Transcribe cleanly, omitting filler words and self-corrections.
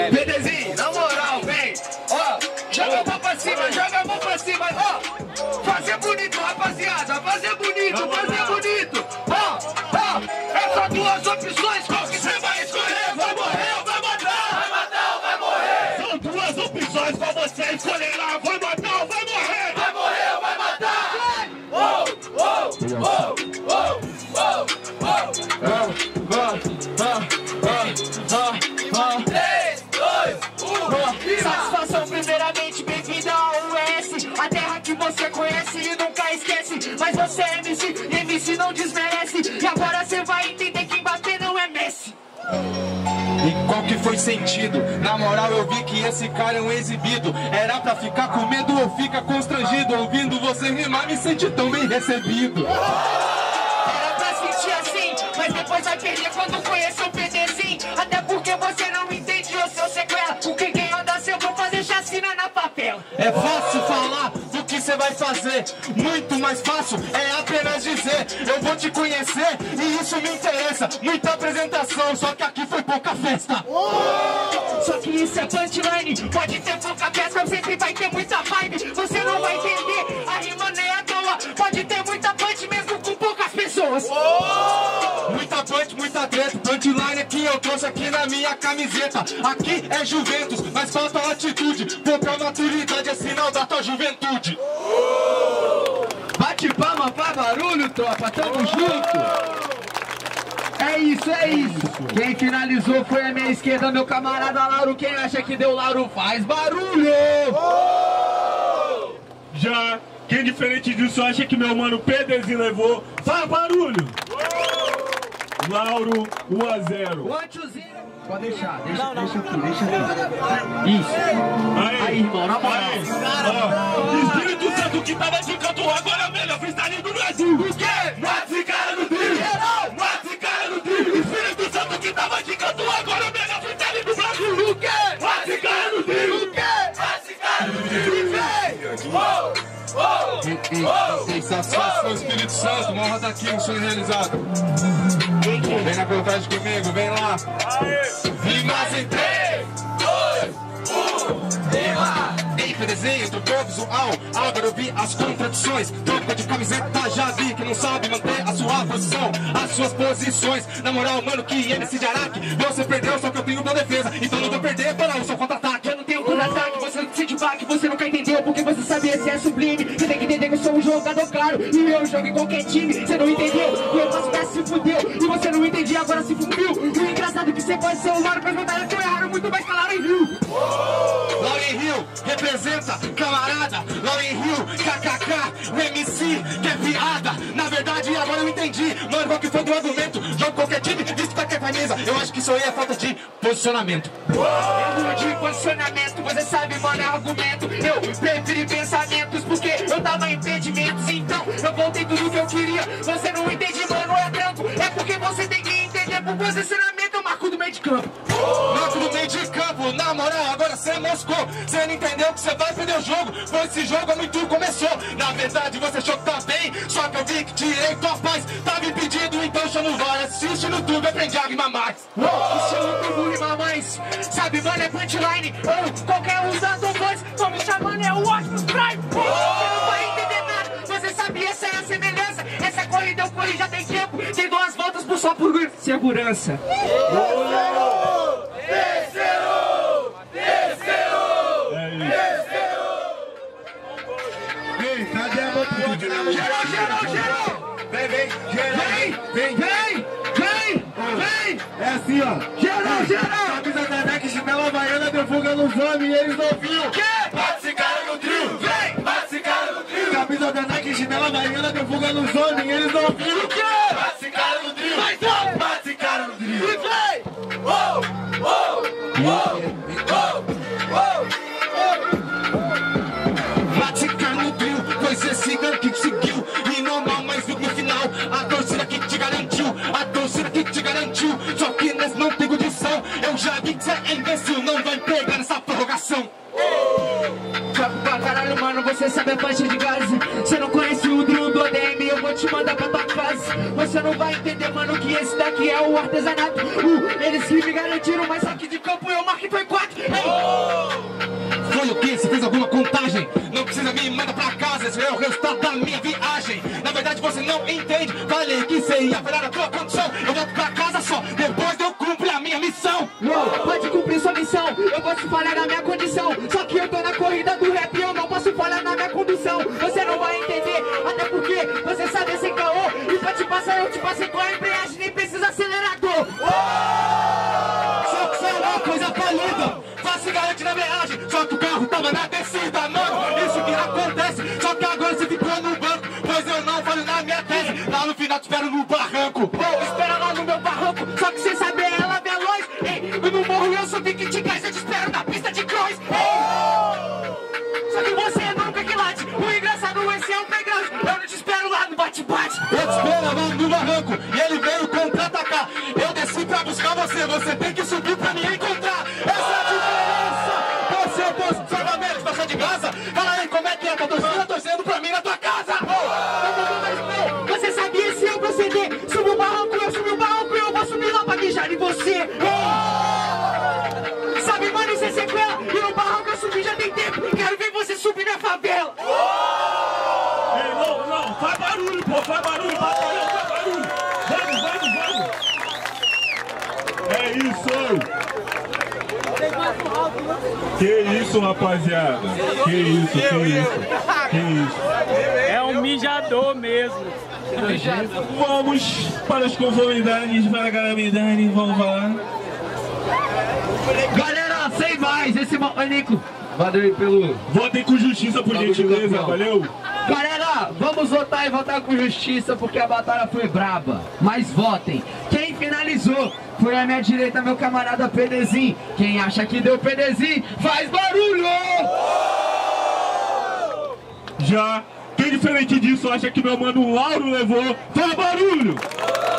PDzinho, na moral, vem. Ó, joga a mão pra cima, joga a mão pra cima. Ó, fazer bonito, rapaziada. Fazer bonito, fazer bonito. Ó, é só duas opções. Qual que você vai escolher? Vai morrer ou vai matar? Vai matar ou vai morrer? São duas opções pra você escolher lá. Vai matar ou vai morrer? Vai morrer ou vai matar? Satisfação primeiramente, bem-vindo ao US, a terra que você conhece e nunca esquece. Mas você é MC, e MC não desmerece. E agora você vai entender que bater não é Messi. E qual que foi sentido? Na moral eu vi que esse cara é um exibido. Era pra ficar com medo ou fica constrangido? Ouvindo você rimar me senti tão bem recebido. Era pra sentir assim, mas depois vai perder quando conhecer o PDzinho. Até porque você não entende o seu sequela. Porque quem anda seu vou fazer chacina na papela. É fácil falar do que você vai fazer, muito mais fácil é apenas dizer. Eu vou te conhecer e isso me interessa. Muita apresentação, só que aqui foi pouca festa. Só que isso é punchline, pode ter pouca festa, sempre vai ter muita vibe. Você não vai entender, a rima não é à toa. Pode ter muita punch mesmo com poucas pessoas. Muita punch, muita treta. Punchline que eu trouxe aqui na minha camiseta. Aqui é Juventus, mas falta atitude. Pouca maturidade é sinal da tua juventude. Bate palma pra barulho, tropa. Tamo junto. É isso, é isso. Quem finalizou foi a minha esquerda, meu camarada Lauro. Quem acha que deu Lauro faz barulho. Já quem diferente disso acha que meu mano PDzinho levou, faz barulho. Lauro 1 a 0. Pode deixar, deixa aqui. Isso. Aí, irmão, na moral. Espírito Santo que tava de canto, agora é o melhor freestyle do Brasil. O quê? Mata esse cara no trio. Mata esse cara no trio. Espírito Santo que tava de canto, agora é o melhor freestyle do Brasil. O quê? Mata esse cara no trio. O quê? Mata esse cara no trio. E vem! Satisfação, Espírito Santo, uma roda aqui, um sonho realizado. Vem na vontade comigo, vem lá. Rimas em 3, 2, 1, rima! Ei, PDzinho, trocou visual, agora eu vi as contradições. Troca de camiseta, já vi que não sabe manter a sua posição, as suas posições. Na moral, mano, que MC de Araque, você perdeu, só que eu tenho boa defesa. Então não vou perder para o seu contra-ataque. Eu não tenho contra-ataque, você não sente baque, você nunca entendeu porque você sabia se é sublime. Você tem que entender que eu sou um jogador claro e eu jogo em qualquer time. Você não entendeu, e eu faço peça se fudeu. E você não entendia, agora se fundiu. O engraçado é que você pode ser o Lauro, mas batalhas que eu erraram muito mais que a Lauro em Rio. Lauren Hill representa camarada, Lauren Hill, kkk, o MC que é piada. Na verdade agora eu entendi, mano, qual que foi do argumento? Jogo qualquer time, visto qualquer camisa. Eu acho que isso aí é falta de posicionamento. Erro de posicionamento, você sabe, mano, é argumento. Eu preferi pensamentos porque eu tava em impedimentos. Então eu voltei tudo que eu queria. Você não entende, mano, é tranco. É porque você tem que entender por posicionamento. É o marco do meio de campo. Marco do meio de campo, na moral, agora você moscou. Você não entendeu que você vai perder o jogo, pois esse jogo é muito começou. Na verdade você achou que tá bem, só que eu vi que tirei tua paz. Tava impedido, então chama o VAR. Assiste no YouTube, aprende a rimar mais. Chama o tubo rimar mais. Sabe, mano, é punchline. Ou qualquer um das voz. Tô me chamando, é o Optimus Prime. Você não vai entender nada. Você sabia, essa é a semelhança. Essa corrida eu corri já tem tempo. Tem 2 voltas só por segurança. Ei, cadê a outra de novo? Geral. Vem. É assim, ó. Geral. Camisa da Nike, chinela havaiana, divulga nos homens e eles não viram. Quê? Bate esse cara no trio. Vem. Bate esse cara no trio. Camisa da Nike, chinela havaiana, divulga nos homens e eles não viram. O quê? Bate esse cara no trio. Vai, então. Bate esse cara no trio. E vem. Bate cara no trio, pois esse cara que seguiu. E normal, mas no final, a torcida que te garantiu. A torcida que te garantiu. Só que nesse não tem condição. Eu já vi que você é imbecil, não vai pegar nessa prorrogação. Papo pra caralho, mano, você sabe a faixa de gás. Você não conhece o drill do ADM, eu vou te mandar pra tua fase. Você não vai entender, mano, que esse daqui é o artesanato. Eles que me garantiram, mas aqui de campo eu marquei foi 4. você não entende. Falei que você ia virar a tua condição. Eu volto pra casa só, depois eu cumpro a minha missão. Pode cumprir sua missão, eu posso falhar na minha condição. Só que eu tô na corrida do rap e eu não posso falhar na minha condução. Você não vai entender, até porque você sabe sem caô. E pra te passar eu te passei com a embreagem, nem precisa acelerador. Só que isso é uma coisa falida, faça garante na viagem. Só que o carro tava na descida, mano, isso que acontece. Só que agora você ficou no banco, pois eu não falho na minha tese. Lá no final te espero no barranco. Espera lá no meu barranco, só que sem saber ela é veloz. Ei, eu não morro, eu sou Vicky de gás, eu te espero na pista de cross. Só que você nunca que late, o engraçado esse é um playground. Eu não te espero lá no bate-bate. Eu te espero lá no barranco e ele veio contra-atacar. Eu desci pra buscar você, você tem que subir pra me encontrar. Essa é a diferença. Você é o posto de salvamento, baixa de casa. Fala aí como é que é, tá torcendo pra mim na tua casa. Você sabia esse é o proceder? Subo o barranco, eu vou subir lá pra mijar em você. Sabe, mano, isso é sequela. E no barranco eu subi já tem tempo. Quero ver você subir na favela. Ei, não, faz barulho, pô, faz barulho, faz barulho. Vamos. É isso. Que isso, rapaziada. Que isso. É um mijador mesmo. Vamos para as conformidades, para a calamidade, vamos falar. Galera, sem mais, esse Nico, valeu aí pelo... Votem com justiça, por gentileza, valeu? Galera, vamos votar e votar com justiça, porque a batalha foi braba. Mas votem. Quem finalizou foi à minha direita, meu camarada PDzinho. Quem acha que deu PDzinho, faz barulho! Já, quem diferente disso acha que meu mano Lauro levou, faz barulho!